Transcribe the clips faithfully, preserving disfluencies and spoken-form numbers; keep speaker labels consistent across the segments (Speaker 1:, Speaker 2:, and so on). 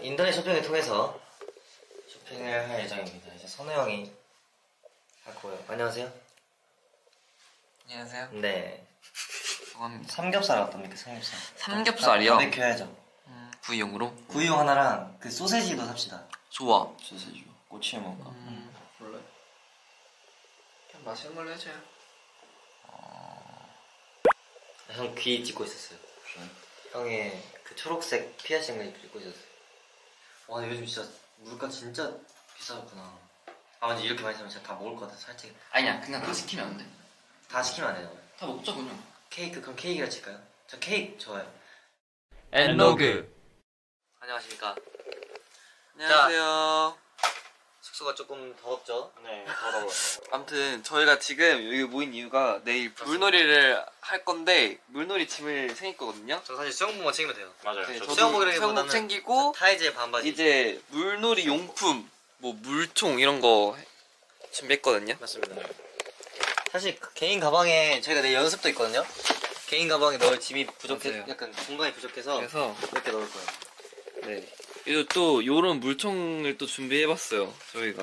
Speaker 1: 인터넷 쇼핑을 통해서 쇼핑을 할 예정입니다. 이제 선우 형이 하고요. 안녕하세요.
Speaker 2: 안녕하세요.
Speaker 1: 네.
Speaker 2: 반갑습니다.
Speaker 1: 삼겹살 어떻습니까? 삼겹살.
Speaker 2: 삼겹살이요?
Speaker 1: 바베큐 해야죠.
Speaker 2: 음, 구이용으로?
Speaker 1: 구이용 하나랑 그 소세지도 삽시다.
Speaker 2: 좋아.
Speaker 1: 소세지. 꼬치에 먹을까?
Speaker 2: 음, 몰라요. 그냥 맛있는 걸로 해줘요.
Speaker 1: 어... 형 귀 찍고 있었어요. 귀? 형의 그 초록색 피어싱을 찍고 있었어요. 와 요즘 진짜 물가 진짜 비싸졌구나. 아 근데 이렇게 많이 사면 진짜 다 먹을 것 같아. 살짝.
Speaker 2: 아니야, 그냥 다 시키면 안 돼.
Speaker 1: 다 시키면 안 돼요.
Speaker 2: 다 먹자 그냥.
Speaker 1: 케이크 그럼 케이크를 칠까요? 저 케이크 좋아요.
Speaker 2: 엔로그.
Speaker 1: 안녕하십니까.
Speaker 2: 안녕하세요.
Speaker 1: 숙소가 조금 더웠죠? 네, 더러워요.
Speaker 2: 아무튼 저희가 지금 여기 모인 이유가 내일 물놀이를 할 건데 물놀이 짐을 챙겼거든요.
Speaker 1: 저 사실 수영복만 챙기면 돼요.
Speaker 3: 맞아요.
Speaker 2: 네,
Speaker 3: 저
Speaker 2: 저도
Speaker 1: 수영복이라기보다는
Speaker 2: 수영복 챙기고
Speaker 1: 타이즈에 반바지.
Speaker 2: 이제 물놀이 용품, 뭐 물총 이런 거 준비했거든요.
Speaker 1: 맞습니다. 사실 그 개인 가방에 저희가 내일 연습도 있거든요. 개인 가방에 넣을 짐이 부족해,
Speaker 2: 맞아요.
Speaker 1: 약간 공간이 부족해서
Speaker 2: 그래서
Speaker 1: 이렇게 넣을 거예요.
Speaker 2: 네. 그리고 또 요런 물총을 또 준비해봤어요. 저희가.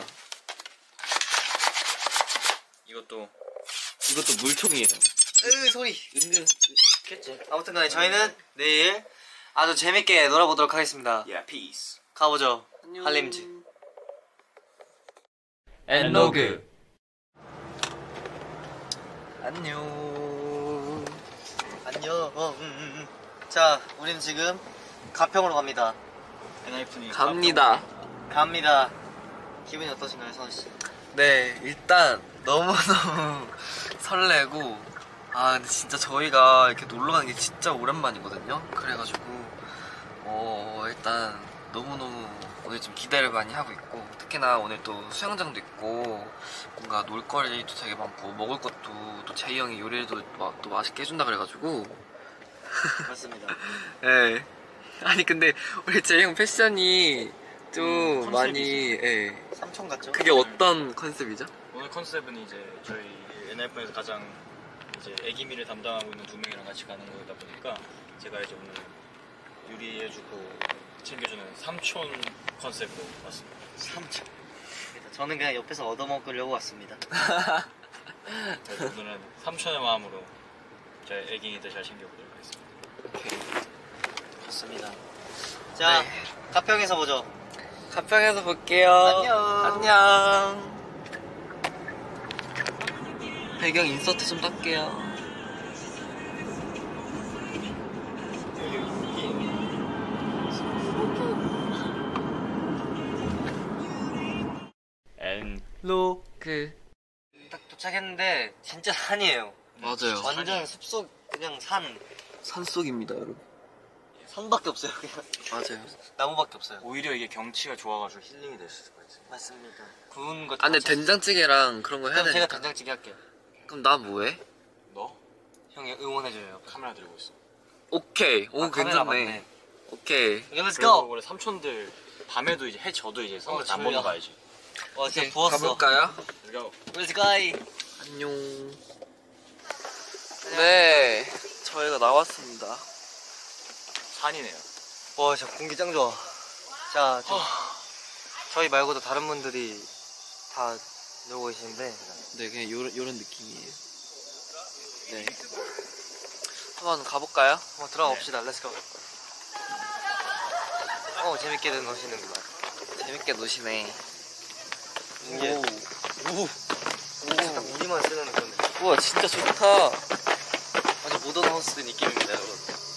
Speaker 1: 이것도
Speaker 2: 이것도 물총이에요.
Speaker 1: 으 소리.
Speaker 2: 은근
Speaker 1: 겠지. 아무튼간에 저희는 내일 아주 재밌게 놀아보도록 하겠습니다.
Speaker 3: Yeah, peace.
Speaker 1: 가보죠.
Speaker 2: 안녕.
Speaker 1: 한림지.
Speaker 2: 엔로그.
Speaker 1: 안녕. 안녕. 어, 음, 음, 음. 자, 우리는 지금 가평으로 갑니다. 엔하이픈이
Speaker 2: 갑니다.
Speaker 1: 갑니다. 기분이 어떠신가요, 선우 씨?
Speaker 2: 네, 일단 너무너무 설레고, 아 근데 진짜 저희가 이렇게 놀러 가는 게 진짜 오랜만이거든요. 그래가지고 어 일단 너무너무 오늘 좀 기대를 많이 하고 있고, 특히나 오늘 또 수영장도 있고 뭔가 놀거리도 되게 많고 먹을 것도 또 제이 형이 요리도 마, 또 맛있게 해준다 그래가지고.
Speaker 1: 맞습니다.
Speaker 2: 네. 아니 근데 우리 제이 형 패션이 좀
Speaker 3: 음,
Speaker 2: 많이, 예.
Speaker 1: 삼촌 같죠?
Speaker 2: 그게 어떤 컨셉이죠?
Speaker 3: 오늘 컨셉은 이제 저희 엔하이픈에서 가장 이제 애기미를 담당하고 있는 두 명이랑 같이 가는 거다 보니까 제가 이제 오늘 요리해주고 챙겨주는 삼촌 컨셉으로 왔습니다.
Speaker 1: 삼촌. 저는 그냥 옆에서 얻어먹으려고 왔습니다.
Speaker 3: 그래서 오늘은 삼촌의 마음으로 저희 애기니들 잘 챙겨보도록 하겠습니다.
Speaker 2: 오케이.
Speaker 1: 좋습니다. 자,
Speaker 2: 네.
Speaker 1: 가평에서 보죠.
Speaker 2: 가평에서 볼게요.
Speaker 1: 안녕.
Speaker 2: 안녕. 배경 인서트 좀 딸게요. 엔로그.
Speaker 1: 딱 도착했는데 진짜 산이에요.
Speaker 2: 맞아요.
Speaker 1: 완전 숲속 그냥 산.
Speaker 2: 산속입니다, 여러분.
Speaker 1: 산밖에 없어요. 그냥
Speaker 2: 맞아요.
Speaker 1: 나무밖에 없어요.
Speaker 3: 오히려 이게 경치가 좋아가지고 힐링이 될 수가 있어요.
Speaker 1: 맞습니다. 구운 거.
Speaker 2: 아, 근데 된장찌개랑 그런 거 해야
Speaker 1: 그럼
Speaker 2: 되니까.
Speaker 1: 제가 된장찌개 할게요.
Speaker 2: 그럼 나 뭐해?
Speaker 3: 너
Speaker 1: 형이 응원해줘요.
Speaker 3: 카메라 들고 있어.
Speaker 2: 오케이. 오,
Speaker 1: 아, 카메라
Speaker 2: 괜찮네.
Speaker 1: 맞네.
Speaker 2: 오케이.
Speaker 1: 오케이, 렛츠
Speaker 3: 그리고
Speaker 1: 고.
Speaker 3: 원래 삼촌들 밤에도 이제 해 져도 이제 선글라스
Speaker 1: 어,
Speaker 3: 안 벗고
Speaker 1: 졸려.
Speaker 3: 가야지.
Speaker 1: 와 진짜
Speaker 2: 오케이,
Speaker 1: 부었어.
Speaker 2: 가볼까요?
Speaker 3: 그리고
Speaker 1: 렛츠 가이.
Speaker 2: 안녕. 네, 저희가 나왔습니다.
Speaker 3: 산이네요.
Speaker 1: 와 진짜 공기 짱 좋아. 자, 저, 저희 말고도 다른 분들이 다 놀고 계시는데.
Speaker 2: 네, 그냥 요런, 요런 느낌이에요. 네. 한번 가볼까요?
Speaker 1: 한번 들어가 봅시다. 렛츠고. 어 재밌게들 노시는구나.
Speaker 2: 재밌게 노시네.
Speaker 1: 이게
Speaker 2: 오.
Speaker 1: 오. 딱 우리만 쓰는 그런 느낌.
Speaker 2: 우와, 진짜 좋다.
Speaker 1: 아주 모던 하우스 느낌입니다, 여러분.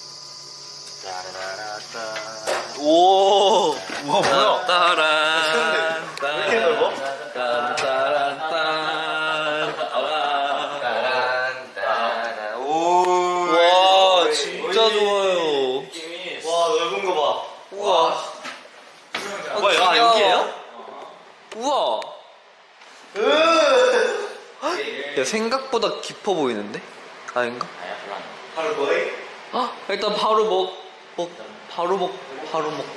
Speaker 2: 오.
Speaker 1: 우와 뭐야?
Speaker 2: 따란.
Speaker 1: 왜 이렇게 넓어?
Speaker 2: 따란, 따란,
Speaker 1: 따란
Speaker 2: 오. 와, 진짜 좋아요.
Speaker 1: 와 넓은 거 봐.
Speaker 2: 우와. 어,
Speaker 1: 뭐야, 아,
Speaker 2: 귀여워.
Speaker 1: 여기예요?
Speaker 2: 우와. 야, 생각보다 깊어 보이는데? 아닌가?
Speaker 1: 바로 뭐해?
Speaker 2: 아, 일단 바로 먹, 먹, 바로 먹, 바로 먹.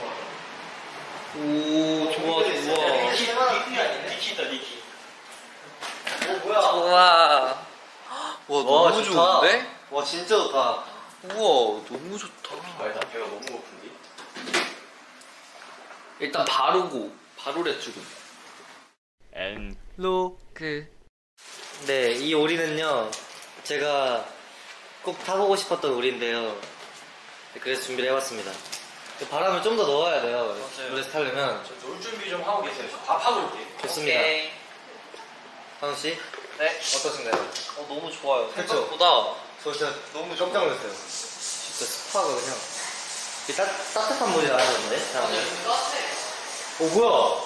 Speaker 2: 오, 좋아, 좋아.
Speaker 1: 니키다 니키. 오 뭐야?
Speaker 2: 좋아. 와, 너무
Speaker 1: 좋다.
Speaker 2: 좋은데?
Speaker 1: 와 진짜 좋다.
Speaker 2: 우와, 너무 좋다.
Speaker 1: 나 배가 너무 고픈데?
Speaker 2: 일단 바르고 바로래 주고.
Speaker 3: 엔
Speaker 2: 로크.
Speaker 1: 네, 이 오리는요 제가 꼭 타보고 싶었던 오리인데요. 네, 그래서 준비를 해봤습니다. 바람을 좀 더 넣어야 돼요.
Speaker 3: 맞아요.
Speaker 1: 노래 타려면.
Speaker 3: 저 놀 준비 좀 하고 계세요. 저 밥 하고 올게요.
Speaker 1: 좋습니다.
Speaker 2: 오케이.
Speaker 1: 한우 씨
Speaker 2: 네.
Speaker 1: 어떠신가요?
Speaker 2: 어 너무 좋아요.
Speaker 1: 그쵸?
Speaker 2: 생각보다
Speaker 1: 저 진짜 너무 깜짝 놀랐어요. 진짜 스파가 그냥 이 따, 따뜻한 물이 나왔는데 사람들. 오 뭐야?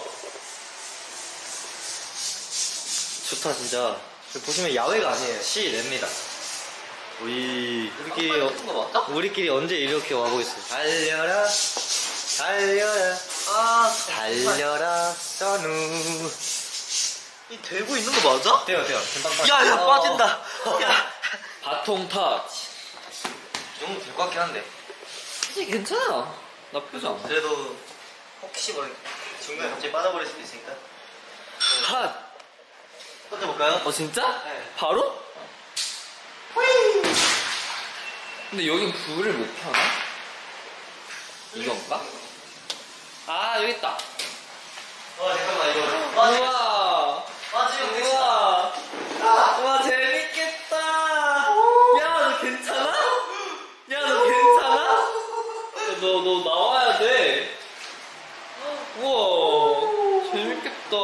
Speaker 1: 좋다 진짜. 여기 보시면 야외가 아니에요. 실내입니다. 우리 우리끼리 어,
Speaker 2: 같은 거 맞다?
Speaker 1: 우리끼리 언제 이렇게 와보고 있어요? 달려라 달려라
Speaker 2: 아
Speaker 1: 달려라 선우.
Speaker 2: 이 되고 있는 거 맞아?
Speaker 1: 돼요 돼요. 금방 빠져.
Speaker 2: 야, 야
Speaker 1: 어.
Speaker 2: 빠진다. 야.
Speaker 1: 바통 터치.
Speaker 2: 이 정도 될 것 같긴 한데. 사실 괜찮아. 나쁘지 않아.
Speaker 1: 그래도 혹시 모르 중간에 갑자기 빠져버릴 수도 있으니까.
Speaker 2: 핫.
Speaker 1: 던져볼까요?
Speaker 2: 어 진짜?
Speaker 1: 네.
Speaker 2: 바로? 근데 여긴 불을 못 켜나? 이건가? 아 여기 있다.
Speaker 1: 와 잠깐만 이거.
Speaker 2: 우와.
Speaker 1: 아 지금
Speaker 2: 우와. 우와 재밌겠다. 야 너 괜찮아? 야 너 괜찮아? 너 너 나와야 돼. 우와 재밌겠다.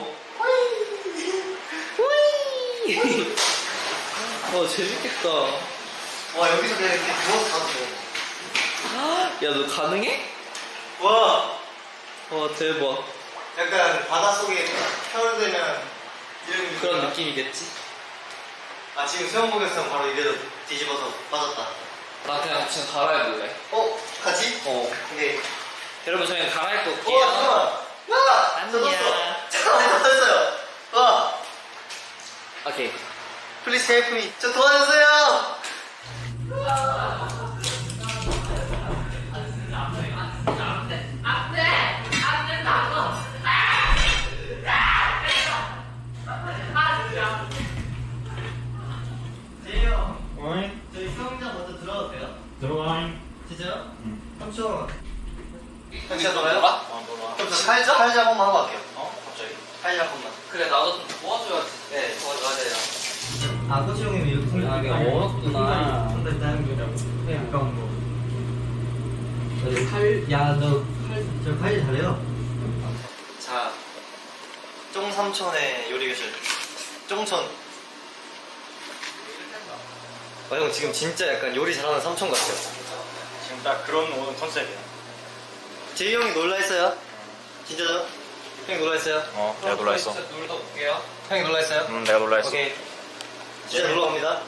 Speaker 2: 후이. 와 재밌겠다.
Speaker 1: 와 여기서 그냥 이렇게 누워서 가도 돼.
Speaker 2: 야 너 가능해?
Speaker 1: 와
Speaker 2: 와 대박.
Speaker 1: 약간 바닷속에 펴들면 이런
Speaker 2: 그런 느낌이겠지?
Speaker 1: 아 지금 수영복에서 바로 이래도 뒤집어서 빠졌다.
Speaker 2: 나 그냥 지금 갈아입을래.
Speaker 1: 어? 같이?
Speaker 2: 어.
Speaker 1: 오케이.
Speaker 2: 여러분 저희는 갈아입고 올게요.
Speaker 1: 와 잠깐만. 와!
Speaker 2: 안녕.
Speaker 1: 젖었어. 잠깐만 젖었어요. 와.
Speaker 2: 오케이.
Speaker 1: 플리즈 헬프 미. 저 도와주세요.
Speaker 3: 어잉?
Speaker 1: 저희 수영장 먼저 들어가도 돼요?
Speaker 3: 들어와잉.
Speaker 1: 진짜요?
Speaker 3: 응.
Speaker 1: 삼촌. 진짜 들어가요?
Speaker 3: 아 놀아.
Speaker 1: 그럼 저 칼질, 칼질 한 번만 하고 갈게요.
Speaker 3: 어? 갑자기?
Speaker 1: 칼질 한 번만.
Speaker 2: 그래 나도 좀 도와줘야지.
Speaker 1: 네, 도와줘야 돼요. 아, 코치 형님이 이렇게 손
Speaker 2: 아, 이게 어렵구나.
Speaker 1: 손댄다 하는 거라고. 네, 가까운 거. 칼, 야, 너 칼, 저 칼질 잘해요. 자, 쫑삼촌의 요리 교실. 쫑촌. 어, 형 지금 진짜 약간 요리 잘하는 삼촌 같아요.
Speaker 3: 지금 딱 그런 오늘 컨셉이야.
Speaker 1: 제이 형이 놀라했어요? 진짜죠? 형이 놀라했어요?
Speaker 3: 어, 내가 놀라했어.
Speaker 2: 진짜 놀다 올게요.
Speaker 1: 형이 놀라했어요?
Speaker 3: 응, 내가 놀라했어.
Speaker 1: 오케이. 진짜 놀러 갑니다.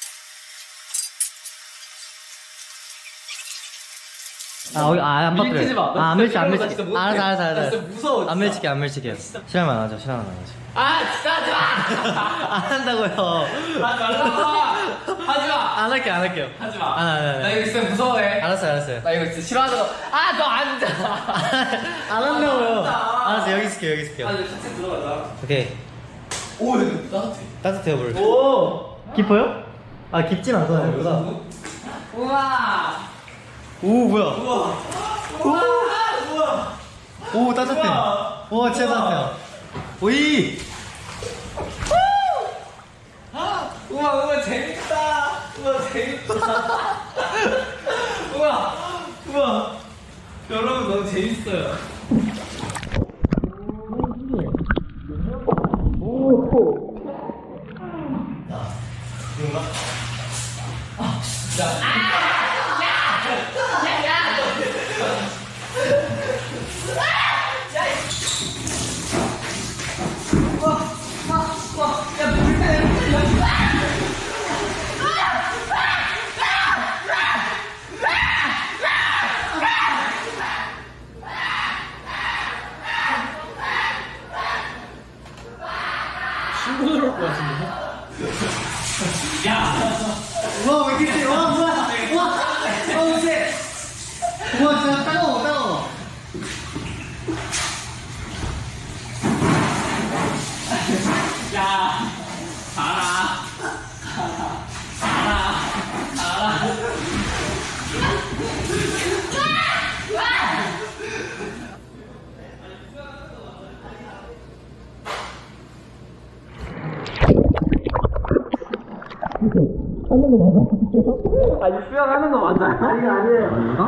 Speaker 4: 아, 어, 아, 안 바꾸래.
Speaker 5: 밀치지 마.
Speaker 4: 아, 안 밀치, 안
Speaker 5: 나
Speaker 4: 밀치.
Speaker 5: 진짜 못해.
Speaker 4: 알았어, 알았어,
Speaker 5: 나
Speaker 4: 알았어.
Speaker 5: 진짜 무서워,
Speaker 4: 안
Speaker 5: 진짜.
Speaker 4: 밀치게, 안 밀치게. 실험만 안 하죠, 실험만 안 하죠.
Speaker 5: 아 진짜 하지 마!
Speaker 4: 안 한다고요.
Speaker 5: 하지 말라고! 하지 마!
Speaker 4: 안 할게요, 안 할게요.
Speaker 5: 하지 마.
Speaker 4: 안, 안, 안, 안.
Speaker 5: 나 이거 진짜 무서워해.
Speaker 4: 알았어요, 알았어요.
Speaker 5: 나 이거 진짜 싫어하는 거. 아, 너 앉아!
Speaker 4: 안 한다고요.
Speaker 5: 아,
Speaker 4: 알았어, 여기 있을게요, 여기 있을게요.
Speaker 5: 아, 이거 같이 들어가자.
Speaker 4: 오케이.
Speaker 5: 오, 이거 따뜻해.
Speaker 4: 따뜻해요, 물.
Speaker 5: 오!
Speaker 4: 깊어요? 아, 깊진 않잖아요, 보다.
Speaker 5: 우와!
Speaker 4: 오, 뭐야.
Speaker 5: 우와! 우와! 우와!
Speaker 4: 오, 따뜻해.
Speaker 5: 우와.
Speaker 4: 오, 진짜
Speaker 5: 우와.
Speaker 4: 따뜻해요. 오이!
Speaker 5: 우와, 우와, 재밌다! 우와, 재밌다! 우와! 우와! 여러분, 너무 재밌어요.
Speaker 4: 와, 왜 이렇게 세? 와, 뭐야. 와, 와, 왜 세? 와, 진짜 따가워, 따가워.
Speaker 5: 야! 가라! 가라! 가라! 아니 수영하는 거 맞아? 아니 아니에요. 아닌가?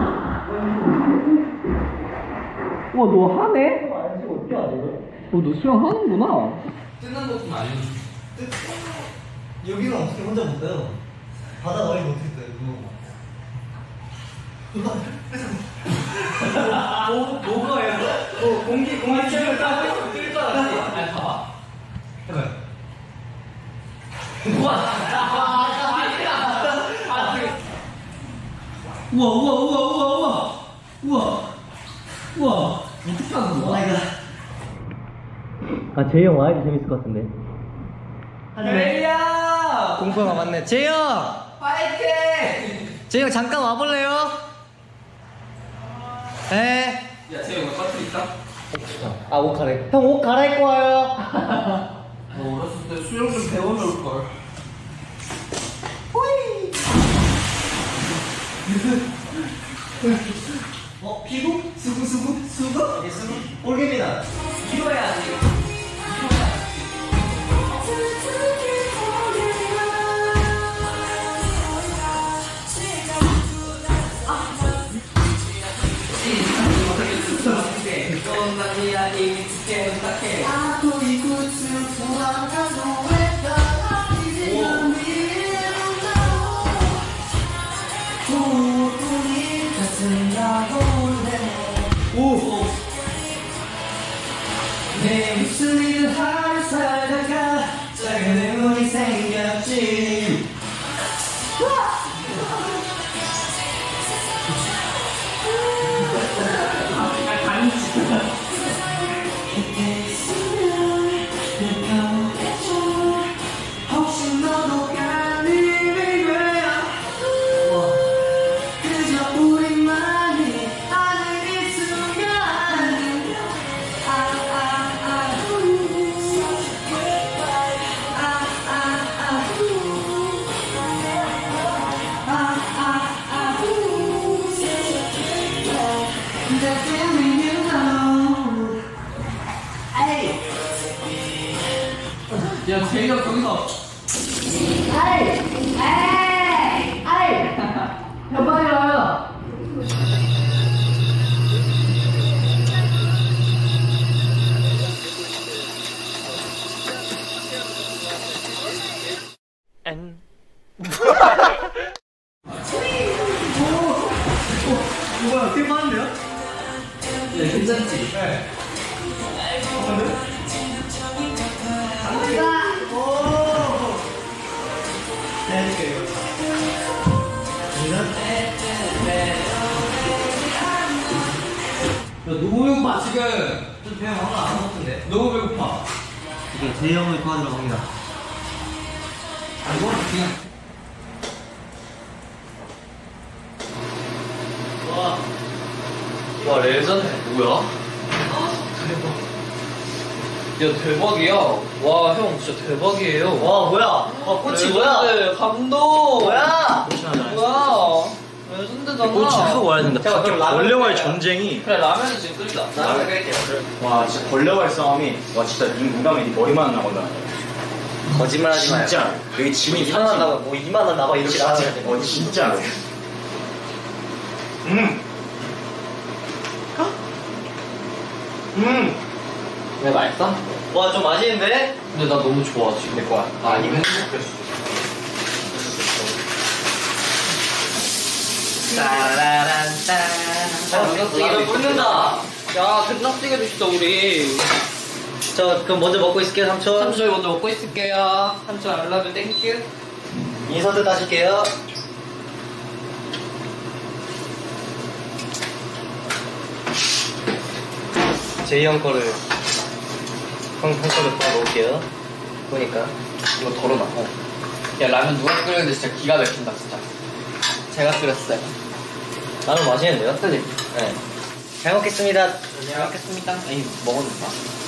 Speaker 5: 우와 너 하네?
Speaker 4: 알지 어떻게 알아 이거?
Speaker 5: 어너 수영하는구나.
Speaker 2: 뜨는 것좀 알려.
Speaker 4: 여기는 어떻게 혼자 못 떠요? 바다 어디 어떻게 떠요?
Speaker 5: 뭐 뭐가요? 뭐 공기 공기 체험을 따고 있으면 뜰줄 알았지. 아니 봐봐.
Speaker 4: 해봐요.
Speaker 5: 우와 우와 우와 우와 우와 우와 우와 어떻게 하는 거야?
Speaker 4: 오마이갓. 아 제이 형 와야지 재밌을 것 같은데.
Speaker 5: 제이야
Speaker 4: 공포가 맞네. 제이 형!
Speaker 5: 파이팅!
Speaker 4: 제이 형 잠깐 와볼래요? 네.
Speaker 5: 야 제이 왜 빠뜨리 있다?
Speaker 4: 아 옷 갈아입. 형 옷 갈아입고 와요.
Speaker 5: 너 어렸을 때 수영 좀 배워놓을 걸.
Speaker 4: 어 피구? 수구 수구 수구? 예 수구. 올개미다.
Speaker 5: 이거 해야지. 넌나니야 이게 부탁해.
Speaker 4: 오.
Speaker 5: 내 목소리를 하루 살다가 작은 의문이 생겼지. 혹시 너도 가는 거야? 그저 우리만이 아는 이 순간. 야, 제이가 거기서.
Speaker 6: 아이! 에이! 아이! 형 빨리 와요!
Speaker 4: 뭐야 되게 많은데요?
Speaker 5: 야, 괜찮지? 네. 야, 너무 배고파, 지금.
Speaker 4: 좀 그냥 아무나 안 먹던데.
Speaker 5: 너무 배고파.
Speaker 4: 이게 제이 형을 도와주러 갑니다.
Speaker 5: 아, 이거 그냥.
Speaker 2: 와, 와 레전드 뭐야? 야 대박이야. 와 형 진짜 대박이에요.
Speaker 4: 와 뭐야? 와 꽃이 뭐야?
Speaker 2: 레전드, 감동.
Speaker 4: 뭐야?
Speaker 2: 뭐야? 레전드잖아.
Speaker 3: 꽃이 하고 와야 된다.
Speaker 4: 잠깐, 그럼 라면
Speaker 3: 벌레와의
Speaker 4: 끓여요.
Speaker 3: 전쟁이.
Speaker 2: 그래 라면은 지금 끓이자. 라면 끓일게요.
Speaker 3: 와 진짜 벌레와의 싸움이. 와 진짜 네 무감에 네 머리만 나온다.
Speaker 4: 거짓말하지 마요.
Speaker 3: 진짜. 여기 짐이
Speaker 4: 이만한 나가 뭐 이만한 나가 이렇게 나가야 돼.
Speaker 3: 어 진짜. 음. 음.
Speaker 2: 왜 맛있어?
Speaker 4: 와 좀 맛있는데?
Speaker 2: 근데 나 너무 좋아 지금. 내 거야. 나 이거 행복했어.
Speaker 4: 따라란따.
Speaker 2: 어, 된장찌개
Speaker 4: 끓는다.
Speaker 2: 야 된장찌개도 있어 우리.
Speaker 4: 저 그럼 먼저 먹고 있을게요 삼촌.
Speaker 2: 삼촌 저희 먼저 먹고 있을게요. 삼촌 알라뷰 땡큐.
Speaker 4: 인서트 따실게요. 제이 형 거를 형, 형 거를 더 넣을게요. 보니까
Speaker 2: 이거 덜어놔. 어. 야 라면 누가 끓였는데 진짜 기가 막힌다 진짜. 제가 끓였어요.
Speaker 4: 라면 맛있는데요?
Speaker 2: 그지?
Speaker 4: 네. 잘 먹겠습니다.
Speaker 2: 잘 먹겠습니다. 아니 먹었는가?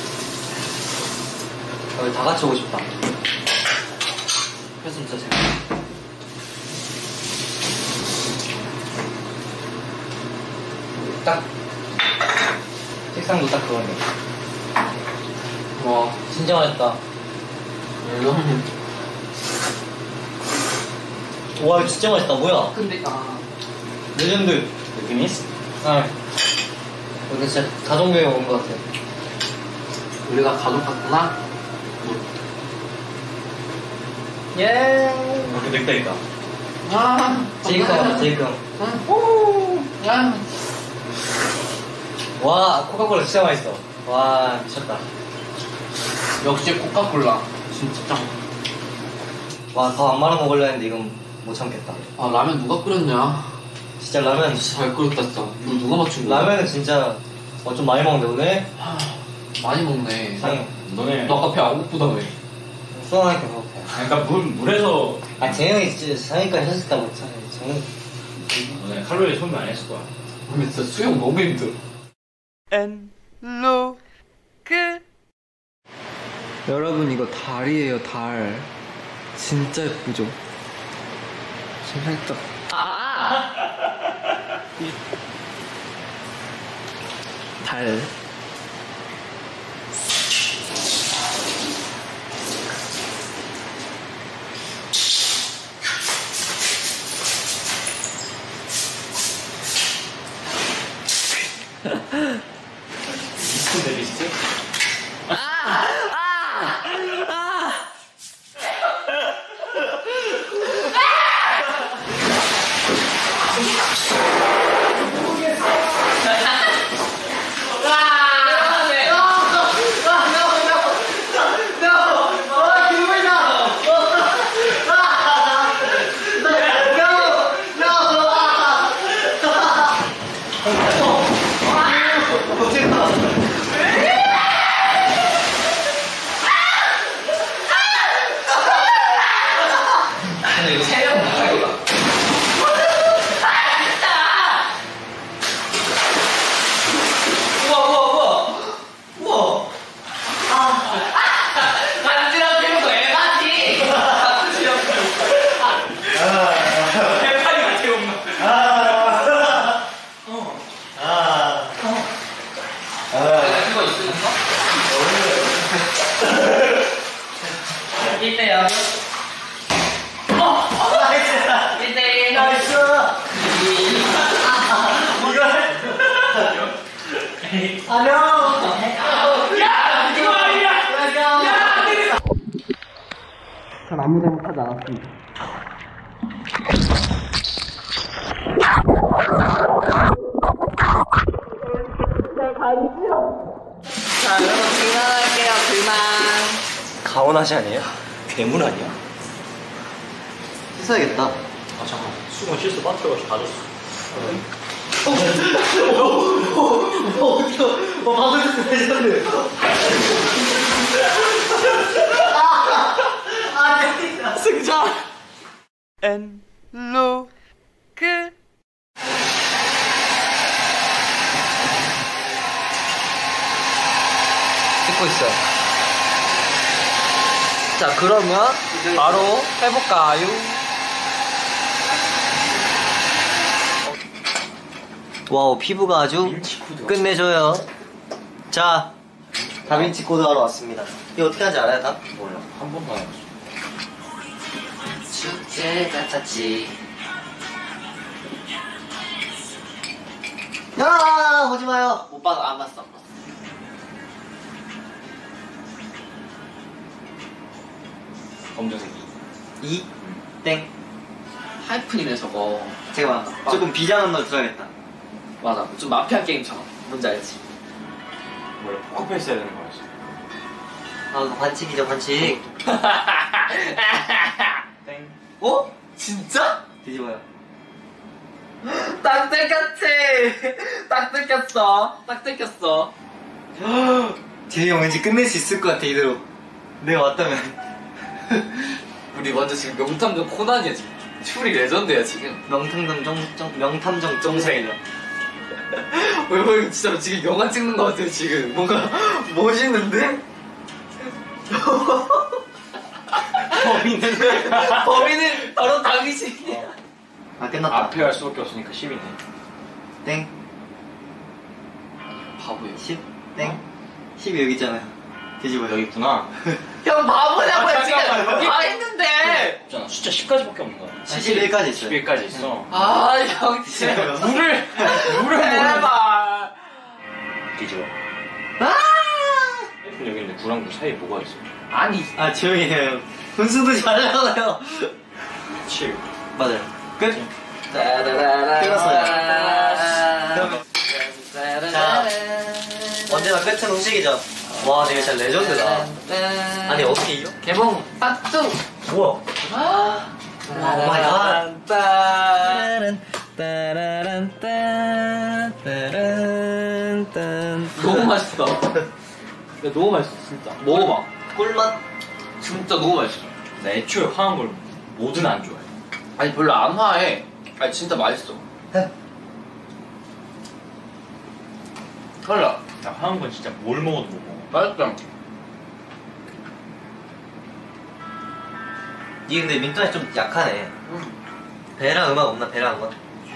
Speaker 2: 어, 다 같이 오고 싶다. 그래서 진짜 재밌다. 딱
Speaker 4: 색상도 딱 그거네.
Speaker 2: 와,
Speaker 4: 진짜 맛있다.
Speaker 2: 이거
Speaker 1: 와 이거 진짜 맛있다. 뭐야?
Speaker 6: 근데 아
Speaker 1: 레전드.
Speaker 3: 느낌이스?
Speaker 1: 아. 근데 진짜 가족 여행 온 것 같아.
Speaker 6: 우리가 가족 같구나.
Speaker 1: 예.
Speaker 3: 이렇게 늑대 있다.
Speaker 6: 아
Speaker 1: 제이크 형, 제이크 형.
Speaker 6: 오. 아.
Speaker 1: 와 코카콜라 진짜 맛있어. 와 미쳤다.
Speaker 6: 역시 코카콜라. 진짜 짱.
Speaker 1: 와 더 안 말아 먹으려 했는데 이건 못 참겠다.
Speaker 6: 아 라면 누가 끓였냐?
Speaker 1: 진짜 라면.
Speaker 6: 잘 끓였다 진짜. 이거 누가 맞춘 거야?
Speaker 1: 라면은 진짜 어, 좀 많이 먹는데 오늘.
Speaker 6: 하, 많이 먹네.
Speaker 1: 상해.
Speaker 3: 너네.
Speaker 6: 너 아까 배 안 고프다며.
Speaker 1: 수원하니까 배고파.
Speaker 3: 그러니까 물, 물에서
Speaker 1: 아 재영이 진짜 상해까지 했었다 못하네. 재영.
Speaker 3: 너네 칼로리 소비 안 했을 거야.
Speaker 6: 근데 진짜 수영 너무 힘들어.
Speaker 2: 엔로 끝. 여러분 이거 달이에요 달. 진짜 예쁘죠? 지금 살짝 달.
Speaker 3: 미스트 미스트?
Speaker 2: 전 아무 잘못하지 않았습니다.
Speaker 6: 자 여러분 그만할게요 그만.
Speaker 1: 가오나시 아니에요?
Speaker 3: 괴물 아니야?
Speaker 1: 씻어야겠다.
Speaker 3: 아 잠깐. 수건 실수 빠뜨려가지고 다 줬어.
Speaker 1: 어 방금 전 레전드.
Speaker 2: 승자 엔로 끝.
Speaker 1: 찍고 있어요. 자 그러면 바로 해볼까요? 와우 피부가 아주 끝내줘요. 자 다빈치 코드 하러 왔습니다. 이거 어떻게 하는지 알아요 다?
Speaker 3: 몰라. 한 번만 해봤어.
Speaker 6: 축제 같았지.
Speaker 1: 야 오지 마요.
Speaker 6: 못 봐서 안 봤어.
Speaker 3: 검정색이.
Speaker 1: 이 땡.
Speaker 6: 하이픈이네 저거.
Speaker 1: 잠깐만 조금 비장한 걸 들어야겠다.
Speaker 6: 맞아. 좀 마피아 게임처럼. 뭔지 알지?
Speaker 3: 원래 포커페이스 해야 되는 거였어.
Speaker 1: 아 그거 반칙이죠 반칙.
Speaker 3: 땡.
Speaker 6: 어? 진짜?
Speaker 1: 뒤집어요.
Speaker 6: 딱 뜯겼지. 딱 뜯겼어. 딱 뜯겼어.
Speaker 1: 재희 형 왠지 끝낼 수 있을 것 같아 이대로. 내가 왔다면.
Speaker 6: 우리 완전 지금 명탐정 코난이야 지금. 추리 레전드야 지금.
Speaker 1: 명탐정 정정 명탐정 정생이다.
Speaker 6: 왜, 왜, 진짜 지금 영화 찍는 것 같아요, 지금. 뭔가 멋있는데?
Speaker 1: 범인은
Speaker 6: 범인은 바로 당신이야.
Speaker 1: 아 끝났다.
Speaker 3: 앞에 할 수밖에 없으니까 십이네.
Speaker 1: 땡.
Speaker 6: 바보야.
Speaker 1: 십 땡. 십이 여기 있잖아요. 뒤집어
Speaker 3: 여기 있구나.
Speaker 6: 형 바보냐고
Speaker 3: 아,
Speaker 6: 지금
Speaker 3: 잠깐만, 여기-
Speaker 6: 다 했는데.
Speaker 3: 없잖아. 숫자 십까지밖에 없는 거야.
Speaker 1: 칠십일까지 있어요.
Speaker 3: 십일까지 있어.
Speaker 6: 아형 진짜 물을 물을 제발.
Speaker 3: 뒤집어.
Speaker 6: 아
Speaker 3: 근데 여기 있는데 구랑 구 사이에 뭐가 있어?
Speaker 6: 아니
Speaker 1: 아 조용히 해요. 분수도 잘 나와요.
Speaker 3: 칠.
Speaker 1: 맞아요. 끝.
Speaker 6: 끝났어요.
Speaker 1: 자, 언제나 끝은 음식이죠. 와, 되게 진짜 레전드다. 아니, 어떻게 이겨?
Speaker 6: 개봉 빠뚜.
Speaker 1: 우와.
Speaker 6: 아
Speaker 1: 오 마이 갓.
Speaker 6: 너무 맛있다. 야, 너무 맛있어 진짜. 먹어봐.
Speaker 1: 꿀맛?
Speaker 6: 진짜 너무 맛있어.
Speaker 3: 나 애초에 화한 걸 뭐든 안 좋아해.
Speaker 6: 아니 별로 안 화해. 아니 진짜 맛있어. 헐라.
Speaker 3: 나 화한 건 진짜 뭘 먹어도 못 먹어.
Speaker 6: 맛있다.
Speaker 1: 니 근데 민턴이 좀 약하네. 배랑 음악 없나? 배랑 음악?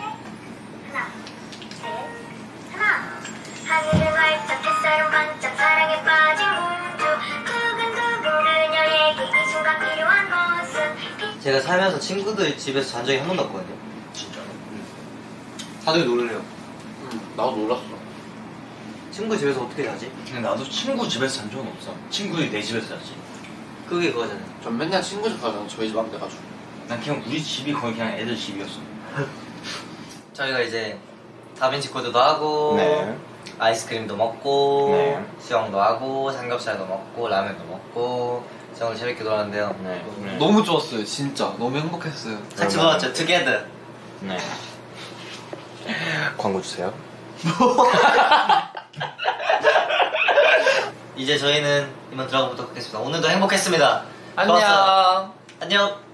Speaker 7: 하늘을 활짝 햇살은 반짝 사랑에 빠진 공주 두근두근 그녀에게 이 순간 필요한 것은
Speaker 1: 제가 살면서 친구들 집에서 잔 적이 한 번도 없거든요.
Speaker 3: 진짜로.
Speaker 1: 다들 놀래요.
Speaker 6: 응, 나도 놀랐어.
Speaker 1: 친구 집에서 어떻게 자지?
Speaker 3: 근데 나도 친구 집에서 잔 적은 없어. 친구들이 내 집에서 자지.
Speaker 1: 그게 그거잖아요.
Speaker 6: 전 맨날 친구 집 가잖아. 저희 집 안 돼가지고.
Speaker 3: 난 그냥 우리 집이 거의 그냥 애들 집이었어.
Speaker 1: 저희가 이제 다빈치 코드도 하고
Speaker 3: 네.
Speaker 1: 아이스크림도 먹고
Speaker 3: 네.
Speaker 1: 수영도 하고 삼겹살도 먹고 라면도 먹고 정말 재밌게 놀았는데요.
Speaker 3: 네. 네.
Speaker 6: 너무 좋았어요. 진짜 너무 행복했어요.
Speaker 1: 같이 놀았죠. 투게더.
Speaker 3: 네. 광고 주세요.
Speaker 1: 이제 저희는 이만 들어가보도록 하겠습니다. 오늘도 행복했습니다.
Speaker 6: 안녕.
Speaker 1: 좋았어요. 안녕.